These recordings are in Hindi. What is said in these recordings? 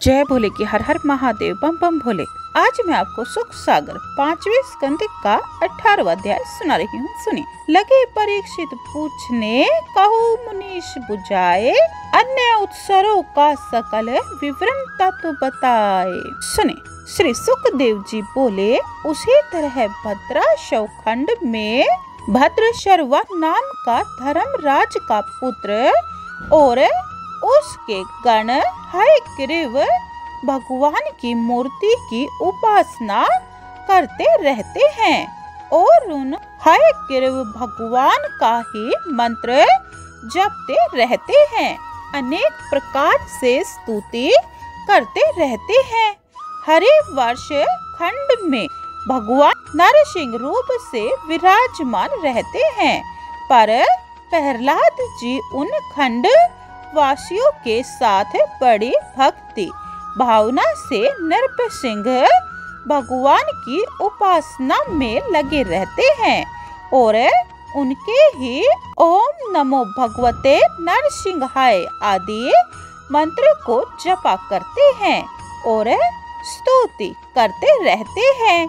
जय भोले की हर हर महादेव बम बम भोले। आज मैं आपको सुख सागर 5वें स्कंद का 18वां अध्याय सुना रही हूँ। सुनिए। लगे परीक्षित पूछने, कहू मुनीष बुझाए, अन्य उत्सरों का सकल विवरण तत्व बताए। सुने। श्री सुखदेव जी बोले, उसी तरह भद्राशव खंड में भद्रशर्वा नाम का धर्मराज का पुत्र और उसके गण हयग्रीव भगवान की मूर्ति की उपासना करते रहते हैं और उन हयग्रीव भगवान का ही मंत्र जपते रहते हैं, अनेक प्रकार से स्तुति करते रहते हैं। हरिवर्ष खंड में भगवान नरसिंह रूप से विराजमान रहते हैं, पर प्रहलाद जी उन खंड वासियों के साथ बड़ी भक्ति भावना से नरसिंह भगवान की उपासना में लगे रहते हैं और उनके ही ओम नमो भगवते नरसिंहाय आदि मंत्र को जपा करते हैं और स्तुति करते रहते हैं।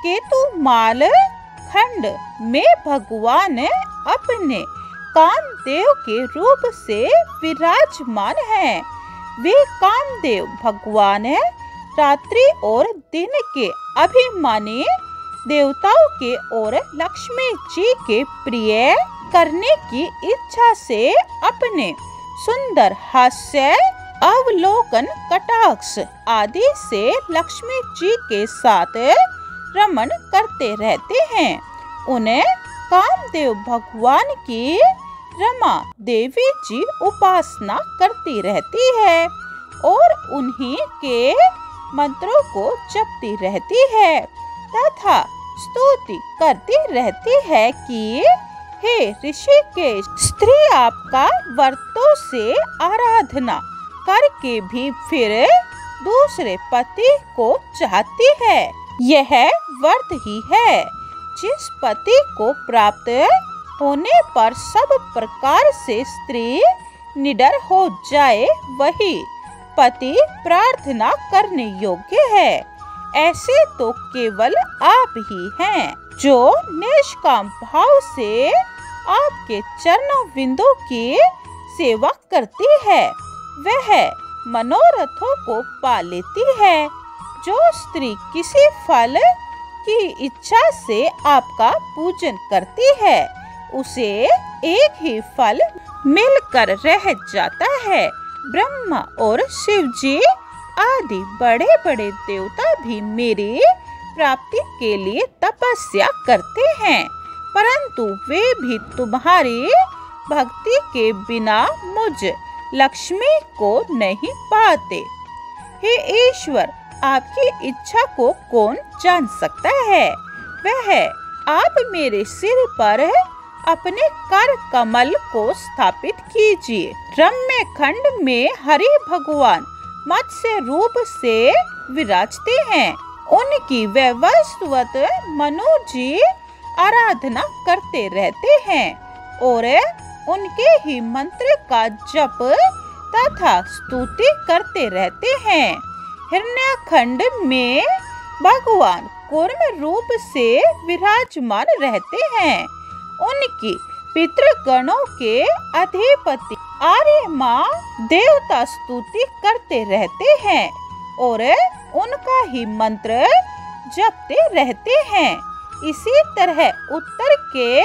केतुमाल खंड में भगवान अपने कामदेव के रूप से विराजमान हैं। वे कामदेव भगवान रात्रि और दिन के अभिमानी देवताओं के और लक्ष्मी जी के प्रिय करने की इच्छा से अपने सुंदर हास्य अवलोकन कटाक्ष आदि से लक्ष्मी जी के साथ रमन करते रहते हैं। उन्हें कामदेव भगवान की रमा देवी जी उपासना करती रहती है और उन्हीं के मंत्रों को जपती रहती है तथा स्तुति करती रहती है कि हे ऋषिकेश, स्त्री आपका व्रतों से आराधना करके भी फिर दूसरे पति को चाहती है। यह व्रत ही है जिस पति को प्राप्त होने पर सब प्रकार से स्त्री निडर हो जाए, वही पति प्रार्थना करने योग्य है। ऐसे तो केवल आप ही हैं जो निष्काम भाव से आपके चरणों बिंदु की सेवा करती है, वह मनोरथों को पा लेती है। जो स्त्री किसी फल की इच्छा से आपका पूजन करती है, उसे एक ही फल मिलकर रह जाता है। ब्रह्मा और शिव जी आदि बड़े बड़े देवता भी मेरी प्राप्ति के लिए तपस्या करते हैं, परंतु वे भी तुम्हारी भक्ति के बिना मुझ लक्ष्मी को नहीं पाते। हे ईश्वर, आपकी इच्छा को कौन जान सकता है? वह आप मेरे सिर पर अपने कर कमल को स्थापित कीजिए। रम्य खंड में हरि भगवान मत्स्य रूप से विराजते हैं। उनकी वैवस्वत मनु जी आराधना करते रहते हैं और उनके ही मंत्र का जप तथा स्तुति करते रहते हैं। हिरण्यखंड में भगवान कूर्म रूप से विराजमान रहते हैं। उनकी पितृगणों के अधिपति आर्यमा देवता स्तुति करते रहते हैं और उनका ही मंत्र जपते रहते हैं। इसी तरह उत्तर के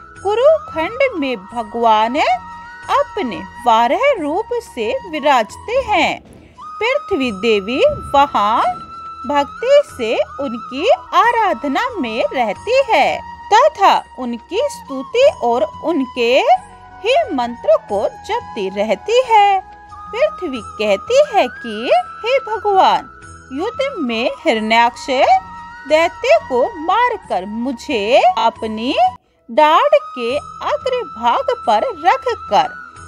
कुरुखंड में भगवान अपने 12 रूप से विराजते हैं। पृथ्वी देवी वहाँ भक्ति से उनकी आराधना में रहती है तथा उनकी स्तुति और उनके ही मंत्र को जपती रहती है। पृथ्वी कहती है कि हे भगवान, युद्ध में हिरण्याक्ष दैत्य को मारकर मुझे अपनी डाढ़ के अग्रभाग पर रखकर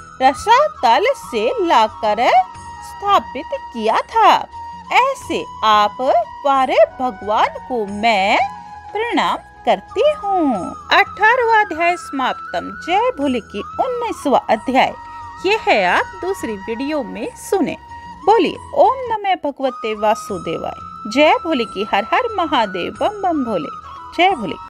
रसातल से लाकर स्थापित किया था। ऐसे आप पारे भगवान को मैं प्रणाम करती हूँ। 18वां अध्याय समाप्तम। जय भोले की 19वां अध्याय। ये है आप दूसरी वीडियो में सुने। बोलिए ओम नमः भगवते वासुदेवाय। जय भोले की हर हर महादेव, बम बम भोले। जय भोले।